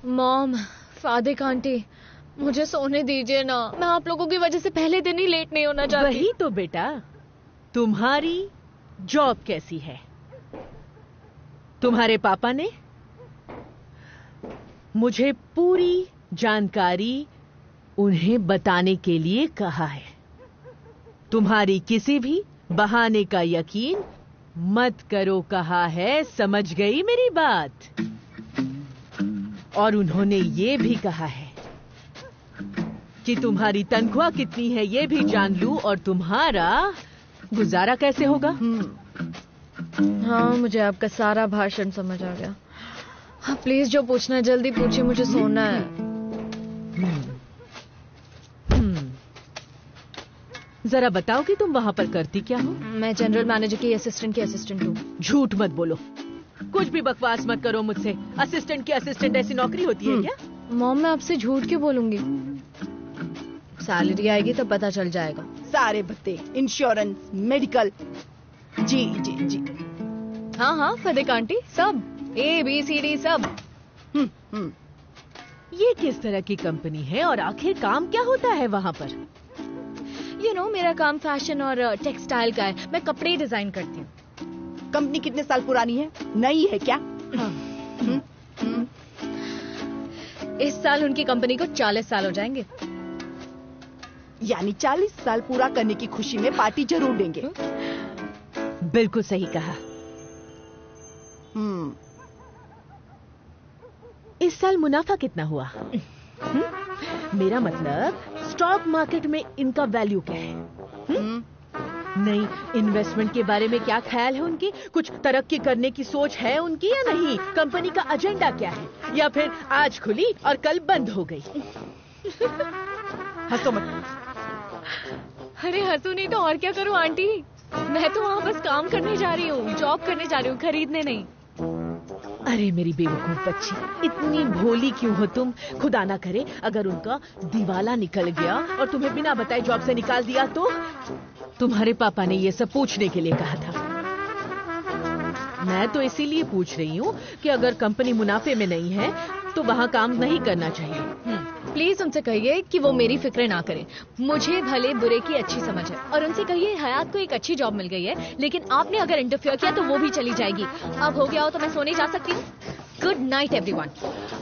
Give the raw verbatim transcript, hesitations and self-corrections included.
Mom, फादिक aunty, मुझे सोने दीजिए ना। मैं आप लोगों की वजह से पहले दिन ही लेट नहीं होना चाहती। वही तो बेटा, तुम्हारी जॉब कैसी है? तुम्हारे पापा ने मुझे पूरी जानकारी उन्हें बताने के लिए कहा है। तुम्हारी किसी भी बहाने का यकीन मत करो कहा है, समझ गई मेरी बात? और उन्होंने ये भी कहा है कि तुम्हारी तनख्वाह कितनी है ये भी जान लूं और तुम्हारा गुजारा कैसे होगा। हाँ, मुझे आपका सारा भाषण समझ आ गया। हाँ, प्लीज जो पूछना है जल्दी पूछिए, मुझे सोना है। हम्म। हम्म। जरा बताओ कि तुम वहां पर करती क्या हो? मैं जनरल मैनेजर की असिस्टेंट की असिस्टेंट हूँ। झूठ मत बोलो, कुछ भी बकवास मत करो मुझसे। असिस्टेंट की असिस्टेंट ऐसी नौकरी होती है क्या? मॉम, मैं आपसे झूठ क्यों बोलूंगी? सैलरी आएगी तो पता चल जाएगा। सारे भत्ते, इंश्योरेंस, मेडिकल, जी जी जी। हाँ हाँ फदिक आंटी, सब ए बी सी डी सब। हम्म हम्म। ये किस तरह की कंपनी है और आखिर काम क्या होता है वहाँ पर? यू you नो know, मेरा काम फैशन और टेक्सटाइल का है। मैं कपड़े डिजाइन करती हूँ। कंपनी कितने साल पुरानी है? नई है क्या? हाँ। हम्म, हम्म। इस साल उनकी कंपनी को चालीस साल हो जाएंगे। यानी चालीस साल पूरा करने की खुशी में पार्टी जरूर देंगे। बिल्कुल सही कहा। हम्म। इस साल मुनाफा कितना हुआ? हुँ? मेरा मतलब स्टॉक मार्केट में इनका वैल्यू क्या है? हम्म। नहीं, इन्वेस्टमेंट के बारे में क्या ख्याल है उनकी? कुछ तरक्की करने की सोच है उनकी या नहीं? कंपनी का एजेंडा क्या है? या फिर आज खुली और कल बंद हो गई? हंसो मत। अरे हंसू नहीं तो और क्या करूं आंटी? मैं तो वहाँ बस काम करने जा रही हूँ, जॉब करने जा रही हूँ, खरीदने नहीं। अरे मेरी बेवकूफ बच्ची, इतनी भोली क्यों हो तुम? खुदा ना करे अगर उनका दिवाला निकल गया और तुम्हें बिना बताए जॉब से निकाल दिया तो? तुम्हारे पापा ने ये सब पूछने के लिए कहा था। मैं तो इसीलिए पूछ रही हूँ कि अगर कंपनी मुनाफे में नहीं है तो वहाँ काम नहीं करना चाहिए। प्लीज उनसे कहिए कि वो मेरी फिक्र ना करें। मुझे भले बुरे की अच्छी समझ है। और उनसे कहिए हयात को एक अच्छी जॉब मिल गई है, लेकिन आपने अगर इंटरफेयर किया तो वो भी चली जाएगी। अब हो गया हो तो मैं सोने जा सकती हूँ। Good night everyone.